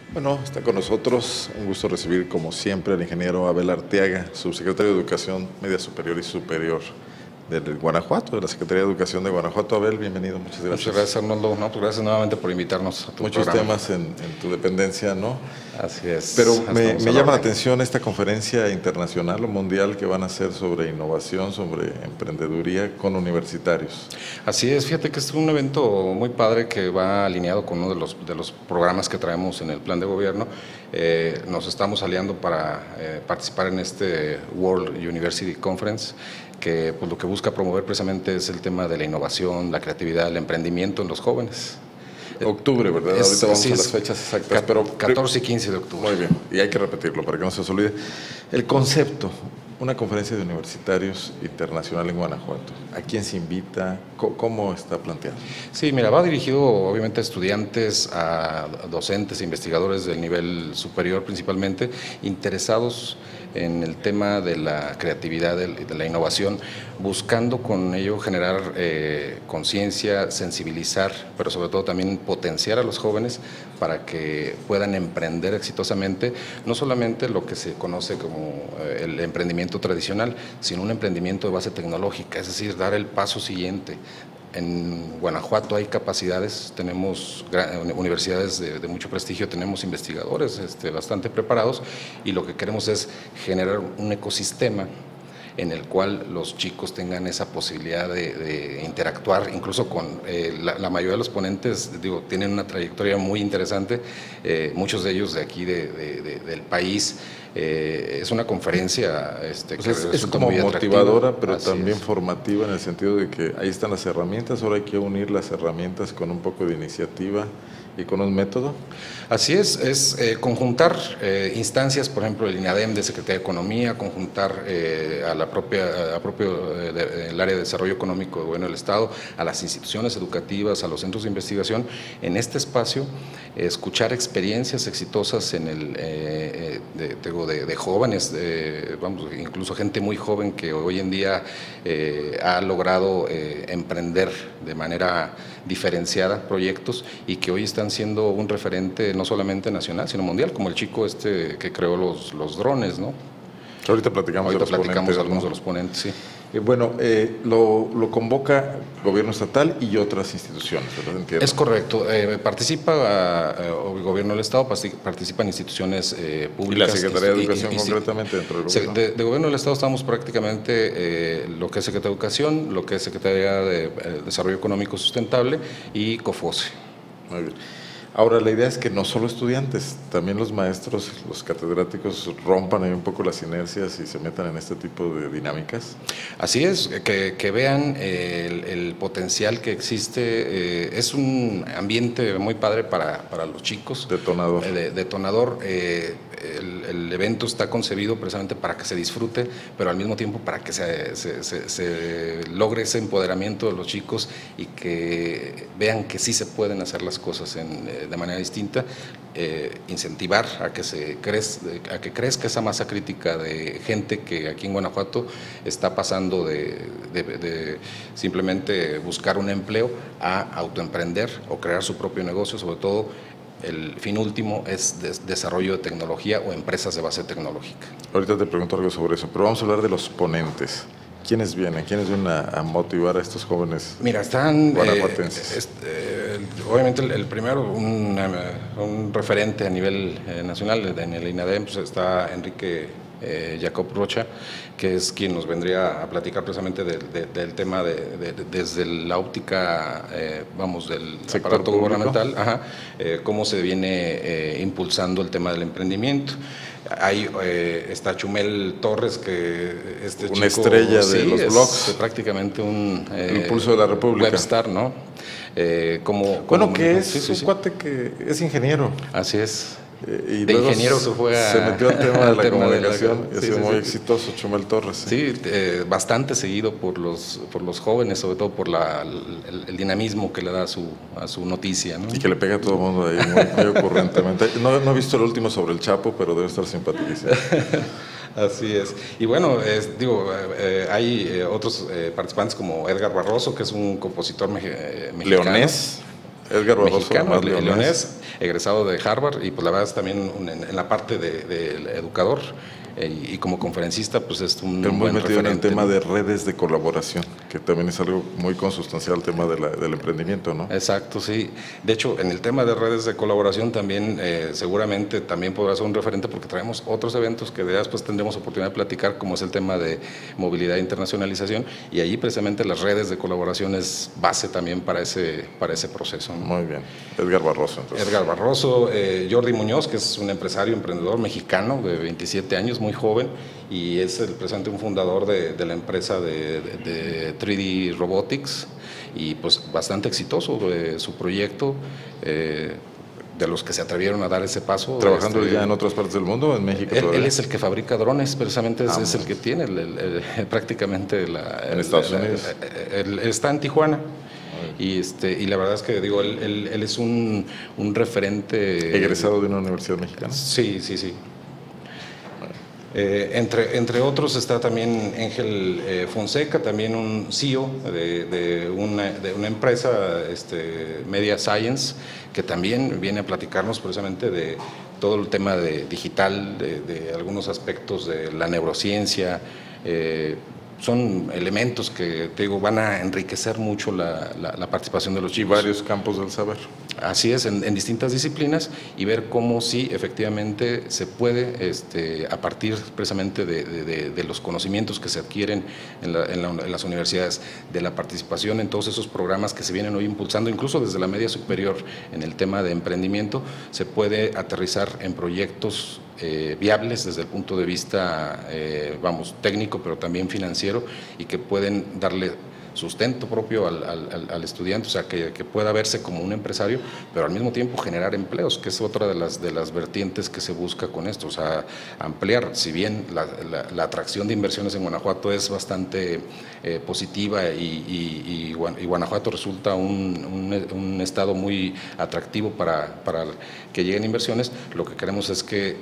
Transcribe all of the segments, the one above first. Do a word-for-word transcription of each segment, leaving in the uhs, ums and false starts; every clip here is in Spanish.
Bueno, está con nosotros, un gusto recibir como siempre al ingeniero Abel Arteaga, subsecretario de Educación Media Superior y Superior del Guanajuato, de la Secretaría de Educación de Guanajuato. Abel, bienvenido, muchas gracias. Muchas gracias, Arnoldo. No, pues gracias nuevamente por invitarnos a tu Muchos programa. temas en, en tu dependencia, ¿no? Así es. Pero me, me llama la orden. atención esta conferencia internacional o mundial que van a hacer sobre innovación, sobre emprendeduría con universitarios. Así es, fíjate que es un evento muy padre que va alineado con uno de los, de los programas que traemos en el plan de gobierno. Eh, nos estamos aliando para eh, participar en este World University Conference, que pues, lo que busca promover precisamente es el tema de la innovación, la creatividad, el emprendimiento en los jóvenes. Octubre, ¿verdad? Es, Ahorita vamos sí, a las es fechas exactas. Pero catorce y quince de octubre. Muy bien, y hay que repetirlo para que no se os olvide. El concepto, una conferencia de universitarios internacional en Guanajuato. ¿A quién se invita? ¿Cómo está planteado? Sí, mira, va dirigido obviamente a estudiantes, a docentes e investigadores del nivel superior principalmente, interesados en el tema de la creatividad, de la innovación, buscando con ello generar eh, conciencia, sensibilizar, pero sobre todo también potenciar a los jóvenes para que puedan emprender exitosamente, no solamente lo que se conoce como eh, el emprendimiento tradicional, sino un emprendimiento de base tecnológica, es decir, dar el paso siguiente. En Guanajuato hay capacidades, tenemos universidades de, de mucho prestigio, tenemos investigadores este, bastante preparados y lo que queremos es generar un ecosistema en el cual los chicos tengan esa posibilidad de, de interactuar, incluso con eh, la, la mayoría de los ponentes, digo, tienen una trayectoria muy interesante, eh, muchos de ellos de aquí de, de, de, del país. Eh, es una conferencia este, pues que es, es como muy motivadora, pero Así también es. formativa en el sentido de que ahí están las herramientas, ahora hay que unir las herramientas con un poco de iniciativa y con un método. Así es, es eh, conjuntar eh, instancias, por ejemplo, el INADEM de Secretaría de Economía, conjuntar eh, a la propia, a propio eh, de, el área de desarrollo económico del gobierno del Estado, a las instituciones educativas, a los centros de investigación, en este espacio, eh, escuchar experiencias exitosas en el eh, de, de, de, de jóvenes, de, vamos, incluso gente muy joven que hoy en día eh, ha logrado eh, emprender de manera diferenciada proyectos y que hoy están siendo un referente no solamente nacional, sino mundial, como el chico este que creó los, los drones, ¿no? Ahorita platicamos, Ahorita de los platicamos ponentes, algunos ¿no? de los ponentes, sí. Eh, bueno, eh, lo, lo convoca gobierno estatal y otras instituciones, ¿verdad? Entiendo. Es correcto. Eh, participa eh, el gobierno del Estado, participan instituciones eh, públicas. ¿Y la Secretaría de Educación y, y, concretamente dentro del gobierno? De, de gobierno del Estado estamos prácticamente eh, lo que es Secretaría de Educación, lo que es Secretaría de eh, Desarrollo Económico Sustentable y COFOSE. Muy bien. Ahora, la idea es que no solo estudiantes, también los maestros, los catedráticos rompan ahí un poco las inercias y se metan en este tipo de dinámicas. Así es, que, que vean el, el potencial que existe. Eh, es un ambiente muy padre para, para los chicos. Detonador. Eh, de, detonador. Eh, el, el evento está concebido precisamente para que se disfrute, pero al mismo tiempo para que se, se, se, se logre ese empoderamiento de los chicos y que vean que sí se pueden hacer las cosas en, de manera distinta, eh, incentivar a que, se crez, a que crezca esa masa crítica de gente que aquí en Guanajuato está pasando de, de, de simplemente buscar un empleo a autoemprender o crear su propio negocio, sobre todo el fin último es de desarrollo de tecnología o empresas de base tecnológica. Ahorita te pregunto algo sobre eso, pero vamos a hablar de los ponentes. ¿Quiénes vienen? ¿Quiénes vienen a, a motivar a estos jóvenes Mira, están guanajuatenses? Eh, este, eh, obviamente el, el primero, un, un referente a nivel eh, nacional en el INADEM, pues está Enrique eh, Jacob Rocha, que es quien nos vendría a platicar precisamente de, de, del tema de, de, de, desde la óptica, eh, vamos, del sector aparato público gubernamental, ajá, eh, cómo se viene eh, impulsando el tema del emprendimiento. Ahí eh, está Chumel Torres, que este una chico, estrella de sí, los es blogs, prácticamente un eh, el impulso de la República, webstar, ¿no? Eh, como, bueno, como, que es sí, sí, un sí. cuate que es ingeniero. Así es. Eh, y de ingeniero se fue a, se metió al tema de la tema comunicación de la, y ha sí, sido sí, muy sí. exitoso Chumel Torres. Sí, sí eh, bastante seguido por los por los jóvenes, sobre todo por la, el, el dinamismo que le da a su, a su noticia, ¿no? Y que le pega a todo el mundo ahí muy, muy ocurrentemente. No, no he visto el último sobre el Chapo, pero debe estar simpaticísimo. Así es. Y bueno, es, digo, eh, hay eh, otros eh, participantes como Edgar Barroso, que es un compositor mex mexicano. Leonés. Edgar Barroso, mexicano, además, leonés, leonés, egresado de Harvard, y pues la verdad es también un, en, en la parte de, de educador. Y, y como conferencista, pues es un muy buen metido en el tema, ¿no?, de redes de colaboración, que también es algo muy consustancial al tema de la, del emprendimiento, ¿no? Exacto, sí. De hecho, en el tema de redes de colaboración también eh, seguramente también podrá ser un referente, porque traemos otros eventos que después tendremos oportunidad de platicar, como es el tema de movilidad e internacionalización, y allí precisamente las redes de colaboración es base también para ese, para ese proceso, ¿no? Muy bien. Edgar Barroso, entonces. Edgar Barroso, eh, Jordi Muñoz, que es un empresario, emprendedor mexicano de veintisiete años, muy joven, y es el presidente, un fundador de, de la empresa de, de, de tres D Robotics, y pues bastante exitoso de su proyecto, eh, de los que se atrevieron a dar ese paso. ¿Trabajando este, ya en otras partes del mundo o en México él, todavía? él es el que fabrica drones, precisamente es, Ah, es el que tiene el, el, el, prácticamente la... ¿En el, Estados la, Unidos? el, el, está en Tijuana. Y, este, y la verdad es que digo, él, él, él es un, un referente... ¿Egresado de una universidad mexicana? Sí, sí, sí. Eh, entre, entre otros está también Ángel eh, Fonseca, también un C E O de, de, una, de una empresa, este, Media Science, que también viene a platicarnos precisamente de todo el tema de digital, de, de algunos aspectos de la neurociencia. Eh, son elementos que, te digo, van a enriquecer mucho la, la, la participación de los chicos. Y varios campos del saber. Así es, en, en distintas disciplinas, y ver cómo sí, efectivamente, se puede, este, a partir precisamente de, de, de los conocimientos que se adquieren en, la, en, la, en las universidades, de la participación en todos esos programas que se vienen hoy impulsando, incluso desde la media superior en el tema de emprendimiento, se puede aterrizar en proyectos Eh, viables desde el punto de vista, eh, vamos, técnico, pero también financiero, y que pueden darle sustento propio al, al, al estudiante, o sea, que, que pueda verse como un empresario, pero al mismo tiempo generar empleos, que es otra de las, de las vertientes que se busca con esto, o sea, ampliar. Si bien la, la, la atracción de inversiones en Guanajuato es bastante eh, positiva, y, y, y Guanajuato resulta un, un, un estado muy atractivo para, para que lleguen inversiones, lo que queremos es que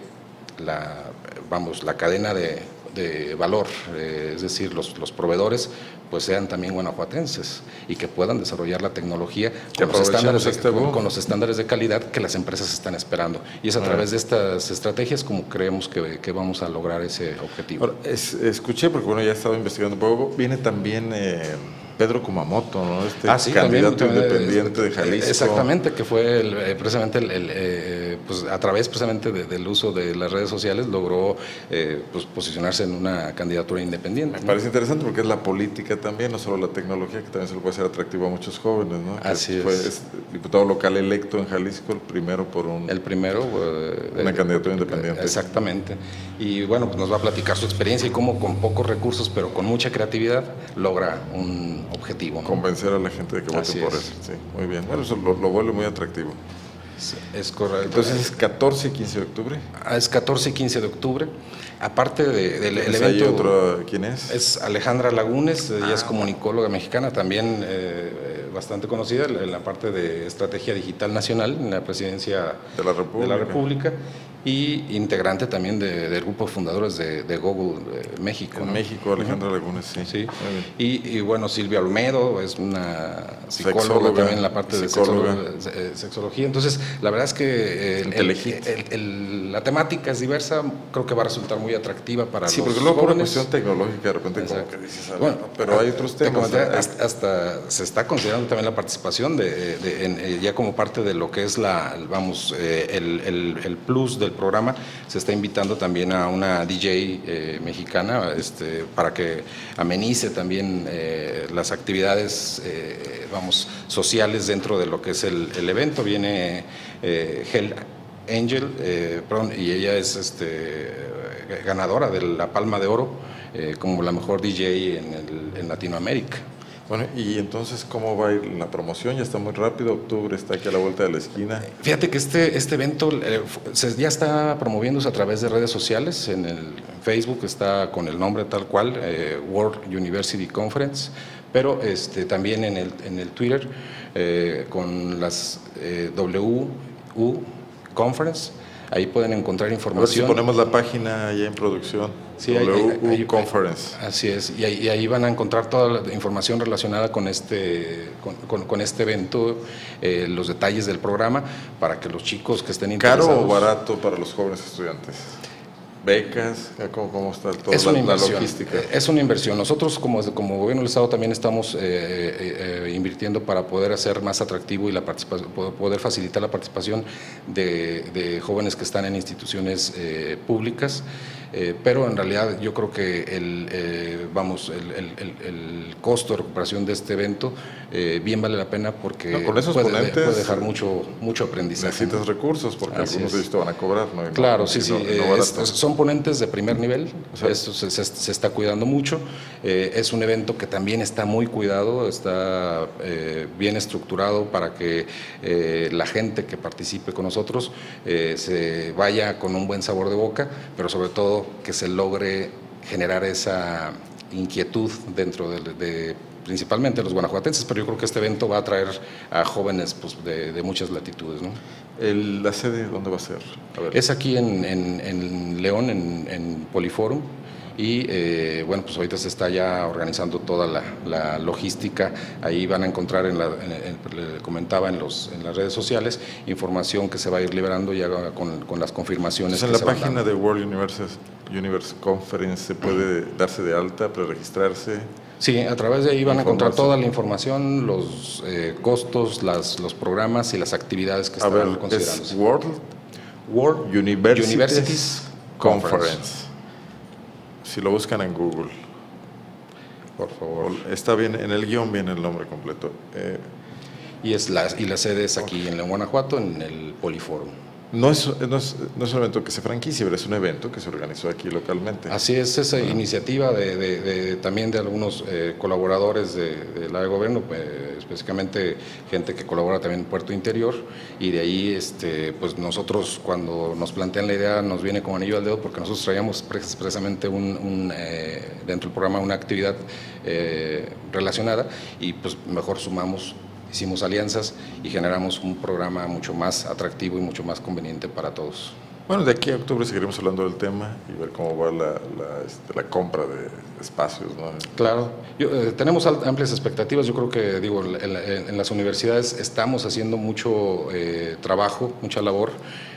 la, vamos, la cadena de, de valor, eh, es decir, los, los proveedores, pues sean también guanajuatenses, y que puedan desarrollar la tecnología con los, estándares de, este con, con los estándares de calidad que las empresas están esperando. Y es a través de estas estrategias como creemos que, que vamos a lograr ese objetivo. Ahora, es, escuché, porque bueno, ya he estado investigando un poco, viene también eh, Pedro Kumamoto, ¿no? Este ah, sí, candidato también, independiente de Jalisco. Exactamente, que fue el, precisamente el, el, eh, pues a través precisamente de, del uso de las redes sociales logró eh, pues posicionarse en una candidatura independiente. Me parece ¿no? interesante, porque es la política también, no solo la tecnología, que también se lo puede hacer atractivo a muchos jóvenes, ¿no? Así que es. Fue es diputado local electo en Jalisco, el primero por un... El primero... Eh, una eh, candidatura independiente. Exactamente. Y bueno, pues nos va a platicar su experiencia y cómo con pocos recursos, pero con mucha creatividad, logra un objetivo, ¿no? Convencer a la gente de que vote Así por es. eso. Sí, muy bien. Bueno, eso lo, lo vuelve muy atractivo. Sí, es correcto. Entonces es catorce y quince de octubre. Ah, es catorce y quince de octubre. Aparte de, del ¿Es evento... ahí otro, ¿quién es? Es Alejandra Lagunes, ella ah, es comunicóloga mexicana, también eh, bastante conocida en la parte de estrategia digital nacional, en la presidencia de la República, de la República, y integrante también de, del grupo de fundadores de, de Google eh, México. En ¿no? México, Alejandra uh-huh. Lagunes, sí. sí. Y, y bueno, Silvia Olmedo es una psicóloga, sexóloga, también en la parte psicóloga. de sexóloga, sexología. Entonces, la verdad es que eh, el, el, el, el, la temática es diversa, creo que va a resultar muy atractiva para sí, los porque luego por una jóvenes. cuestión tecnológica de repente como que dices, bueno, bueno, pero hay otros temas. Comenté, hasta, hasta se está considerando también la participación de, de en, ya como parte de lo que es la, vamos, eh, el, el, el plus del programa. Se está invitando también a una D J eh, mexicana este, para que amenice también eh, las actividades, eh, vamos, sociales dentro de lo que es el, el evento. Viene eh, Hell Angel, eh, perdón, y ella es este, ganadora de la Palma de Oro eh, como la mejor D J en, el, en Latinoamérica. Bueno, y entonces, ¿cómo va a ir la promoción? Ya está muy rápido, octubre está aquí a la vuelta de la esquina. Fíjate que este, este evento eh, se, ya está promoviéndose a través de redes sociales. En el Facebook está con el nombre tal cual, eh, World University Conference, pero este, también en el, en el Twitter, eh, con las eh, W U Conference. Ahí pueden encontrar A ver si información. ponemos la página allá en producción. Sí, W ahí- ahí- Conference. Así es, y ahí, y ahí van a encontrar toda la información relacionada con este, con, con- con este evento, eh, los detalles del programa, para que los chicos que estén interesados... ¿Caro o barato para los jóvenes estudiantes? ¿Becas? ¿Cómo, cómo está todo Es una la, la inversión. logística? Es una inversión. Nosotros como, como gobierno del Estado también estamos eh, eh, eh, invirtiendo para poder hacer más atractivo y la participación, poder facilitar la participación de, de jóvenes que están en instituciones eh, públicas, eh, pero en realidad yo creo que el, eh, vamos, el, el, el, el costo de recuperación de este evento eh, bien vale la pena porque No, con esos puede, ponentes, puede dejar mucho, mucho aprendizaje. Necesitas recursos porque Así algunos es. de ellos te van a cobrar. ¿no? Y no- Claro, y sí, no- sí, y no eh, barato. es- son ponentes de primer nivel, O sea, eso se, se- se está cuidando mucho, eh, es un evento que también está muy cuidado, está eh, bien estructurado para que eh, la gente que participe con nosotros eh, se vaya con un buen sabor de boca, pero sobre todo que se logre generar esa inquietud dentro de, de principalmente los guanajuatenses, pero yo creo que este evento va a atraer a jóvenes pues, de, de muchas latitudes, ¿no? El- ¿La sede dónde va a ser? A ver. Es aquí en, en- en León, en, en Poliforum, y eh, bueno, pues ahorita se está ya organizando toda la, la logística. Ahí van a encontrar, en la, en- en- le comentaba en, los, en las redes sociales, información que se va a ir liberando ya con, con las confirmaciones. Entonces, en que la se van página dando. de World Universe, Universe Conference se puede darse de alta, preregistrarse. Sí, a través de ahí van a encontrar Información. toda la información, los eh, costos, las, los programas y las actividades que A estarán ver, considerándose. es World World Universities, Universities Conference. Conference. Si lo buscan en Google, Por favor. está bien, en el guión viene el nombre completo. Eh, Y, es la, y la sede es aquí en León, Guanajuato, en el Poliforum. no, es, no, es, no es un evento que se franquicie, pero es un evento que se organizó aquí localmente. Así es, esa iniciativa de, de- de- también de algunos eh, colaboradores de, del área de gobierno, eh, específicamente gente que colabora también en Puerto Interior, y de ahí este, pues nosotros cuando nos plantean la idea nos viene como anillo al dedo porque nosotros traíamos precisamente un, un, eh, dentro del programa una actividad eh, relacionada y pues mejor sumamos. Hicimos alianzas y generamos un programa mucho más atractivo y mucho más conveniente para todos. Bueno, de aquí a octubre seguiremos hablando del tema y ver cómo va la, la, este, la compra de espacios, ¿no? Claro, Yo, eh, tenemos al- amplias expectativas. Yo creo que digo en, en- en las universidades estamos haciendo mucho eh, trabajo, mucha labor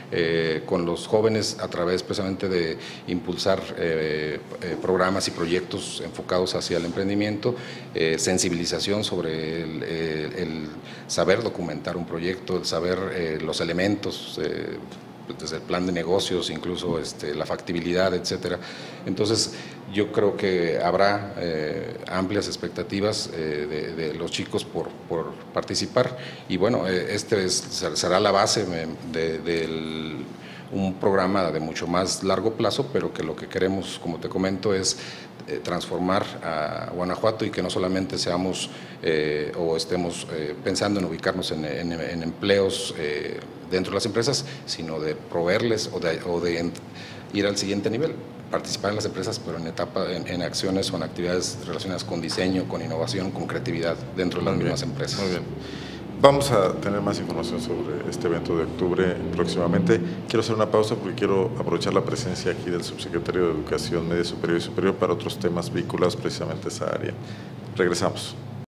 eh, con los jóvenes a través precisamente de impulsar eh, eh, programas y proyectos enfocados hacia el emprendimiento, eh, sensibilización sobre el, eh, el saber documentar un proyecto, el saber eh, los elementos. Eh, desde el plan de negocios, incluso este, la factibilidad, etcétera. Entonces, yo creo que habrá eh, amplias expectativas eh, de, de los chicos por, por participar y bueno, eh, este es, será la base de, del un programa de mucho más largo plazo, pero que lo que queremos, como te comento, es eh, transformar a Guanajuato y que no solamente seamos eh, o estemos eh, pensando en ubicarnos en, en, en empleos eh, dentro de las empresas, sino de proveerles o de, o de ir al siguiente nivel, participar en las empresas, pero en etapa, en, en acciones o en actividades relacionadas con diseño, con innovación, con creatividad dentro de las Muy mismas bien, empresas. Muy bien. Vamos a tener más información sobre este evento de octubre próximamente. Quiero hacer una pausa porque quiero aprovechar la presencia aquí del subsecretario de Educación Media Superior y Superior para otros temas vinculados precisamente a esa área. Regresamos.